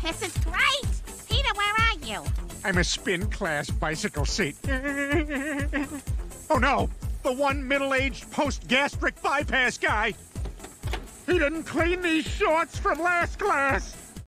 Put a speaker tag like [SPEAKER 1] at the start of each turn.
[SPEAKER 1] This is great! Peter, where are you?
[SPEAKER 2] I'm a spin class bicycle seat. Oh no! The one middle-aged post-gastric bypass guy! He didn't clean these shorts from last class!